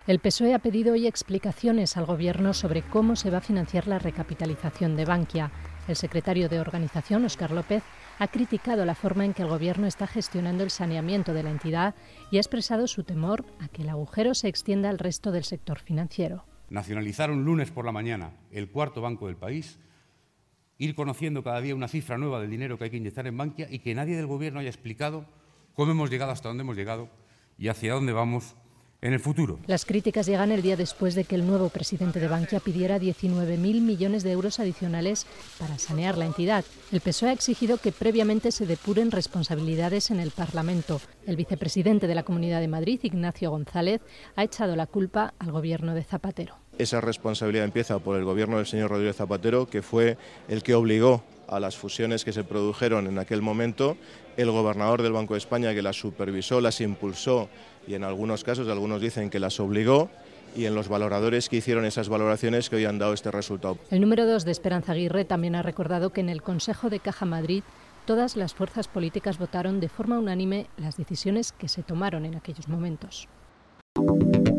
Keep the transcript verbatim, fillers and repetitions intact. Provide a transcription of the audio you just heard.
El P S O E ha pedido hoy explicaciones al Gobierno sobre cómo se va a financiar la recapitalización de Bankia. El secretario de Organización, Óscar López, ha criticado la forma en que el Gobierno está gestionando el saneamiento de la entidad y ha expresado su temor a que el agujero se extienda al resto del sector financiero. Nacionalizar un lunes por la mañana el cuarto banco del país, ir conociendo cada día una cifra nueva del dinero que hay que inyectar en Bankia y que nadie del Gobierno haya explicado cómo hemos llegado hasta dónde hemos llegado y hacia dónde vamos en el futuro. Las críticas llegan el día después de que el nuevo presidente de Bankia pidiera diecinueve mil millones de euros adicionales para sanear la entidad. El P S O E ha exigido que previamente se depuren responsabilidades en el Parlamento. El vicepresidente de la Comunidad de Madrid, Ignacio González, ha echado la culpa al gobierno de Zapatero. Esa responsabilidad empieza por el gobierno del señor Rodríguez Zapatero, que fue el que obligó a las fusiones que se produjeron en aquel momento, el gobernador del Banco de España, que las supervisó, las impulsó y en algunos casos, algunos dicen que las obligó, y en los valoradores que hicieron esas valoraciones que hoy han dado este resultado. El número dos de Esperanza Aguirre también ha recordado que en el Consejo de Caja Madrid todas las fuerzas políticas votaron de forma unánime las decisiones que se tomaron en aquellos momentos.